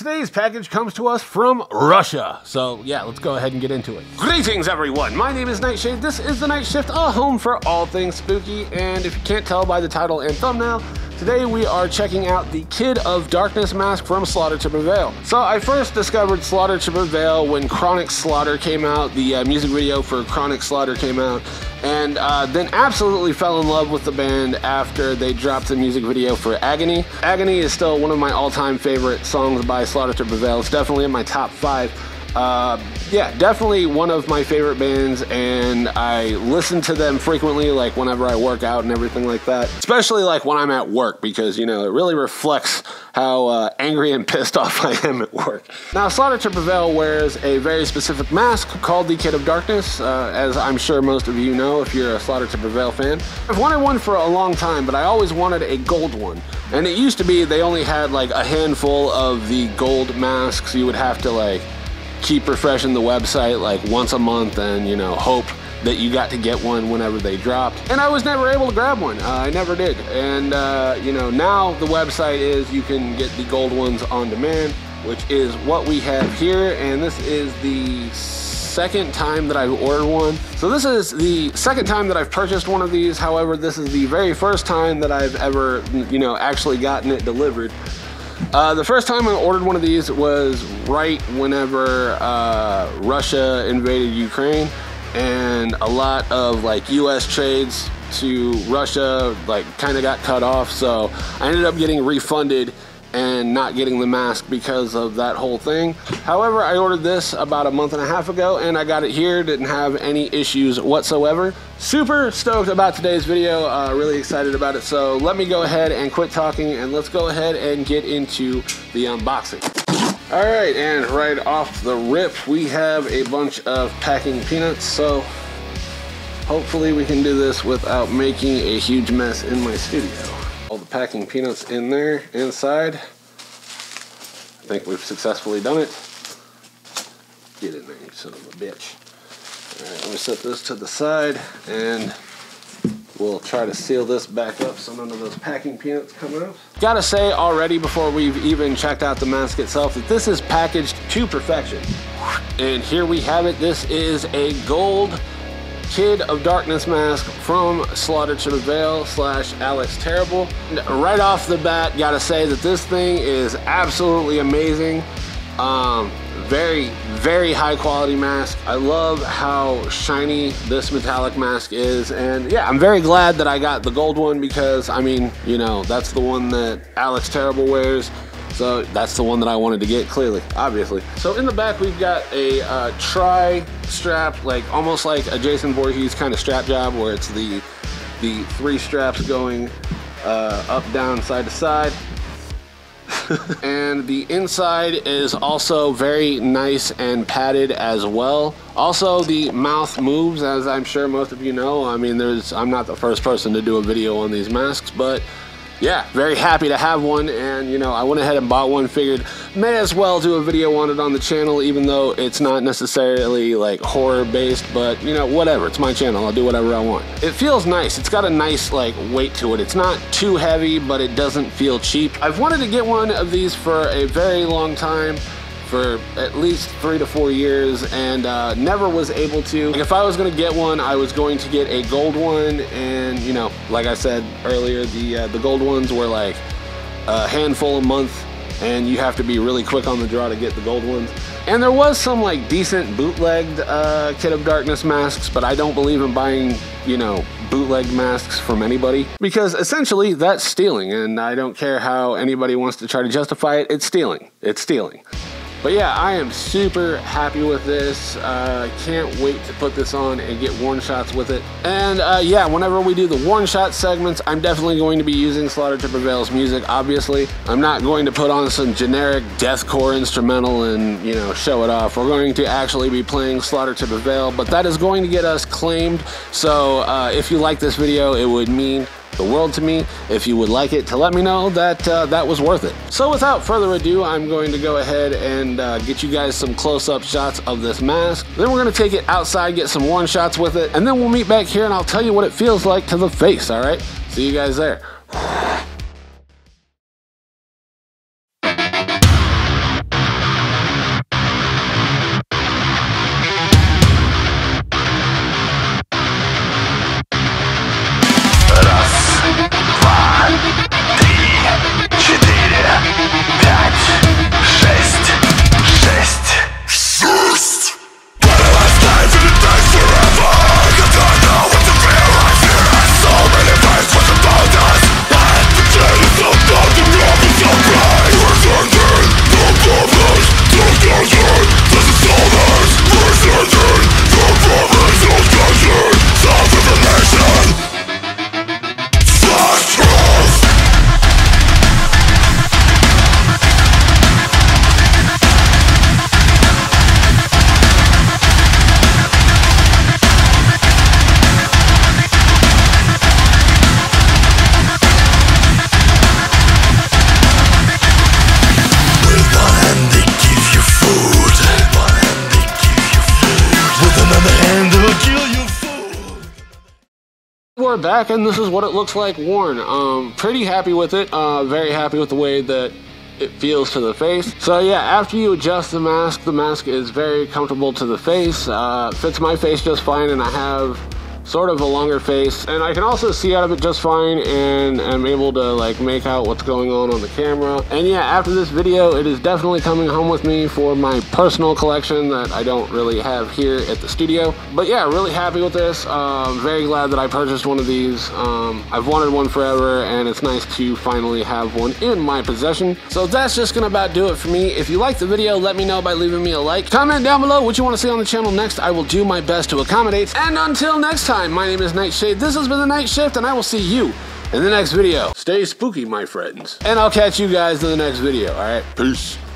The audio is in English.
today's package comes to us from Russia. So yeah, let's go ahead and get into it. Greetings everyone, my name is Nightshade. This is the Night Shift, a home for all things spooky. And if you can't tell by the title and thumbnail, today we are checking out the Kid of Darkness mask from Slaughter to Prevail. So I first discovered Slaughter to Prevail when Chronic Slaughter came out, the music video for Chronic Slaughter came out, and then absolutely fell in love with the band after they dropped the music video for Agony. Agony is still one of my all-time favorite songs by Slaughter to Prevail. It's definitely in my top 5. Yeah, definitely one of my favorite bands, and I listen to them frequently, like whenever I work out and everything like that, especially like when I'm at work, because you know it really reflects how angry and pissed off I am at work. Now, Slaughter to Prevail wears a very specific mask called the Kid of Darkness, as I'm sure most of you know if you're a Slaughter to Prevail fan. I've wanted one for a long time, but I always wanted a gold one, and it used to be they only had like a handful of the gold masks. You would have to like keep refreshing the website like once a month and, you know, hope that you got to get one whenever they dropped. And I was never able to grab one. I never did. And, you know, now the website is you can get the gold ones on demand, which is what we have here. And this is the second time that I've ordered one. So this is the second time that I've purchased one of these. However, this is the very first time that I've ever, you know, actually gotten it delivered. The first time I ordered one of these was right whenever Russia invaded Ukraine, and a lot of like US trades to Russia like kind of got cut off, so I ended up getting refunded and not getting the mask because of that whole thing. However, I ordered this about a month and a half ago and I got it here, didn't have any issues whatsoever. Super stoked about today's video, really excited about it. So let me go ahead and quit talking and let's go ahead and get into the unboxing. All right, and right off the rip, we have a bunch of packing peanuts. So hopefully we can do this without making a huge mess in my studio. All the packing peanuts in there, inside. I think we've successfully done it. Get in there, you son of a bitch. All right, let me set this to the side and we'll try to seal this back up so none of those packing peanuts come out. Gotta say already before we've even checked out the mask itself that this is packaged to perfection. And here we have it. This is a gold Kid of Darkness mask from Slaughter to Prevail / Alex Terrible. And right off the bat, gotta say that this thing is absolutely amazing. Very, very high quality mask. I love how shiny this metallic mask is, and yeah, I'm very glad that I got the gold one because, I mean, you know, that's the one that Alex Terrible wears. So that's the one that I wanted to get, clearly, obviously. So in the back, we've got a tri-strap, like almost like a Jason Voorhees kind of strap job, where it's the 3 straps going up, down, side to side. And the inside is also very nice and padded as well. Also, the mouth moves, as I'm sure most of you know. I mean, I'm not the first person to do a video on these masks, but yeah, very happy to have one, and you know, I went ahead and bought one, figured may as well do a video on it on the channel, even though it's not necessarily like horror based, but you know, whatever, it's my channel, I'll do whatever I want. It feels nice, it's got a nice like weight to it. It's not too heavy, but it doesn't feel cheap. I've wanted to get one of these for a very long time, for at least 3 to 4 years, and never was able to. Like, if I was gonna get one, I was going to get a gold one, and you know, like I said earlier, the gold ones were like a handful a month, and you have to be really quick on the draw to get the gold ones. And there was some like decent bootlegged Kid of Darkness masks, but I don't believe in buying, you know, bootleg masks from anybody, because essentially that's stealing, and I don't care how anybody wants to try to justify it, it's stealing. It's stealing. But yeah, I am super happy with this. Can't wait to put this on and get worn shots with it. And yeah, whenever we do the worn shot segments, I'm definitely going to be using Slaughter to Prevail's music, obviously. I'm not going to put on some generic deathcore instrumental and, you know, show it off. We're going to actually be playing Slaughter to Prevail, but that is going to get us claimed. So if you like this video, it would mean the world to me if you would like it to let me know that that was worth it. So without further ado, I'm going to go ahead and get you guys some close-up shots of this mask. Then we're going to take it outside, get some worn shots with it, and then we'll meet back here and I'll tell you what it feels like to the face, all right? See you guys there. wore it back, and this is what it looks like worn. Pretty happy with it. Very happy with the way that it feels to the face. So yeah, after you adjust the mask is very comfortable to the face. Fits my face just fine, and I have sort of a longer face, and I can also see out of it just fine, and I'm able to like make out what's going on the camera. And yeah, after this video, it is definitely coming home with me for my personal collection that I don't really have here at the studio. But yeah, really happy with this. Very glad that I purchased one of these. I've wanted one forever, and it's nice to finally have one in my possession. So that's just gonna about do it for me. If you liked the video, let me know by leaving me a like. Comment down below what you want to see on the channel next. I will do my best to accommodate. And until next time, my name is Nightshade. This has been the Night Shift, and I will see you in the next video. Stay spooky, my friends. And I'll catch you guys in the next video, alright? Peace.